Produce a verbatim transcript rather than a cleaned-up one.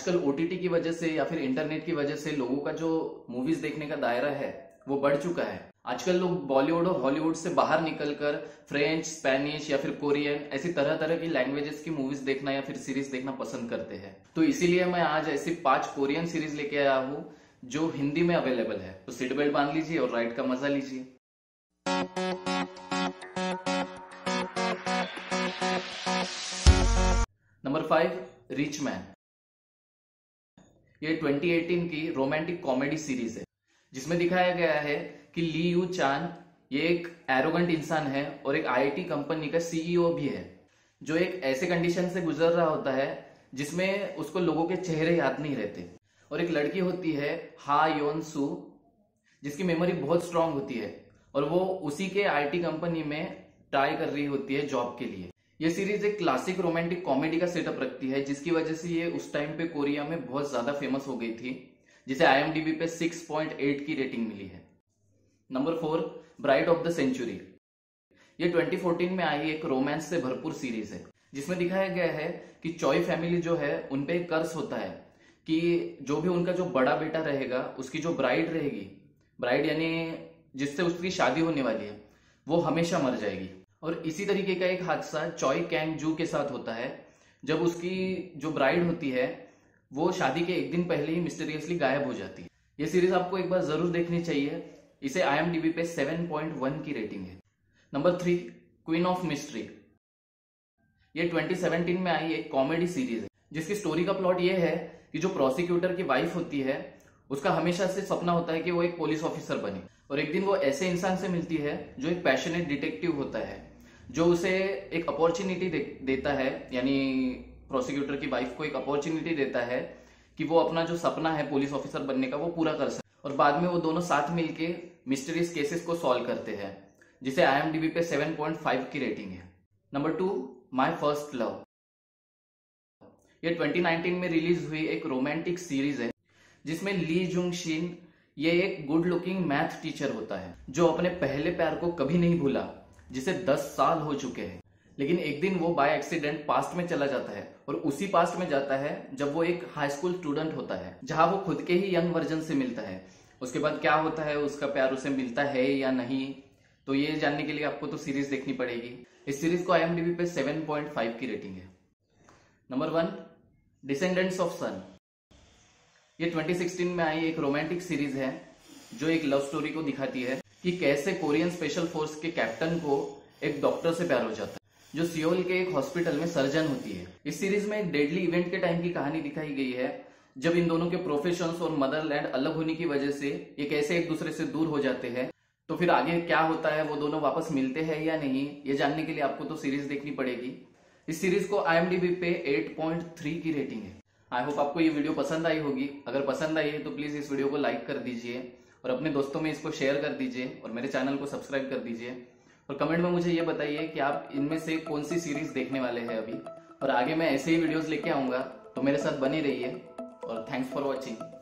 आजकल ओटीटी की वजह से या फिर इंटरनेट की वजह से लोगों का जो मूवीज देखने का दायरा है वो बढ़ चुका है। आजकल लोग बॉलीवुड और हॉलीवुड से बाहर निकलकर फ्रेंच, स्पेनिश या फिर कोरियन ऐसी तरह तरह की लैंग्वेजेस की मूवीज देखना या फिर सीरीज देखना पसंद करते हैं। तो इसीलिए मैं आज ऐसी पांच कोरियन सीरीज लेके आया हूँ जो हिंदी में अवेलेबल है। तो सीट बेल्ट बांध लीजिए और राइड का मजा लीजिए। Number five, rich man. ये ट्वेंटी एटीन की रोमांटिक कॉमेडी सीरीज है जिसमें दिखाया गया है कि ली यू चान ये एक एरोगेंट इंसान है और एक आईआईटी कंपनी का सीईओ भी है, जो एक ऐसे कंडीशन से गुजर रहा होता है जिसमें उसको लोगों के चेहरे याद नहीं रहते। और एक लड़की होती है हा योन सू, जिसकी मेमोरी बहुत स्ट्रांग होती है और वो उसी के आईटी कंपनी में ट्राई कर रही होती है जॉब के लिए। ये सीरीज एक क्लासिक रोमांटिक कॉमेडी का सेटअप रखती है जिसकी वजह से ये उस टाइम पे कोरिया में बहुत ज्यादा फेमस हो गई थी, जिसे आईएमडीबी पे सिक्स पॉइंट एट की रेटिंग मिली है। Number four, bride of the century. ये ट्वेंटी फोर्टीन में आई एक रोमांस से भरपूर सीरीज है जिसमें दिखाया गया है कि चॉय फैमिली जो है उनपे एक कर्ज होता है कि जो भी उनका जो बड़ा बेटा रहेगा उसकी जो ब्राइड रहेगी, ब्राइड यानी जिससे उसकी शादी होने वाली है, वो हमेशा मर जाएगी। और इसी तरीके का एक हादसा चॉय कैंग जू के साथ होता है जब उसकी जो ब्राइड होती है वो शादी के एक दिन पहले ही मिस्टीरियसली गायब हो जाती है। ये सीरीज आपको एक बार जरूर देखनी चाहिए। इसे आईएमडीबी पे सेवन पॉइंट वन की रेटिंग है। Number three, queen of mystery. ये ट्वेंटी सेवनटीन में आई एक कॉमेडी सीरीज है जिसकी स्टोरी का प्लॉट ये है कि जो प्रोसिक्यूटर की वाइफ होती है उसका हमेशा से सपना होता है कि वो एक पुलिस ऑफिसर बने। और एक दिन वो ऐसे इंसान से मिलती है जो एक पैशनेट डिटेक्टिव होता है, जो उसे एक अपॉर्चुनिटी दे, देता है, यानी प्रोसिक्यूटर की वाइफ को एक अपॉर्चुनिटी देता है कि वो अपना जो सपना है पुलिस ऑफिसर बनने का वो पूरा कर सके। और बाद में वो दोनों साथ मिलके मिस्टीरियस केसेस को सॉल्व करते हैं, जिसे आईएमडीबी पे सेवन पॉइंट फाइव की रेटिंग है। Number two, my first love. ये ट्वेंटी नाइनटीन में रिलीज हुई एक रोमांटिक सीरीज है जिसमें ली जुंग शिन ये एक गुड लुकिंग मैथ टीचर होता है जो अपने पहले प्यार को कभी नहीं भूला, जिसे दस साल हो चुके हैं। लेकिन एक दिन वो बाय एक्सीडेंट पास्ट में चला जाता है और उसी पास्ट में जाता है जब वो एक हाई स्कूल स्टूडेंट होता है, जहां वो खुद के ही यंग वर्जन से मिलता है। उसके बाद क्या होता है, उसका प्यार उसे मिलता है या नहीं, तो ये जानने के लिए आपको तो सीरीज देखनी पड़ेगी। इस सीरीज को आईएमडीबी पे सेवन पॉइंट फाइव की रेटिंग है। Number one, descendants of sun. ये ट्वेंटी सिक्सटीन में आई एक रोमांटिक सीरीज है जो एक लव स्टोरी को दिखाती है कि कैसे कोरियन स्पेशल फोर्स के कैप्टन को एक डॉक्टर से प्यार हो जाता है जो सियोल के एक हॉस्पिटल में सर्जन होती है। इस सीरीज में एक डेडली इवेंट के टाइम की कहानी दिखाई गई है जब इन दोनों के प्रोफेशंस और मदरलैंड अलग होने की वजह से ये कैसे एक दूसरे से दूर हो जाते हैं। तो फिर आगे क्या होता है, वो दोनों वापस मिलते हैं या नहीं, ये जानने के लिए आपको तो सीरीज देखनी पड़ेगी। इस सीरीज को आईएमडीबी पे एट पॉइंट थ्री की रेटिंग है। आई होप आपको ये वीडियो पसंद आई होगी। अगर पसंद आई है तो प्लीज इस वीडियो को लाइक कर दीजिए और अपने दोस्तों में इसको शेयर कर दीजिए और मेरे चैनल को सब्सक्राइब कर दीजिए। और कमेंट में मुझे ये बताइए कि आप इनमें से कौन सी सीरीज देखने वाले हैं अभी, और आगे मैं ऐसे ही वीडियोस लेके आऊंगा, तो मेरे साथ बने रहिए और थैंक्स फॉर वॉचिंग।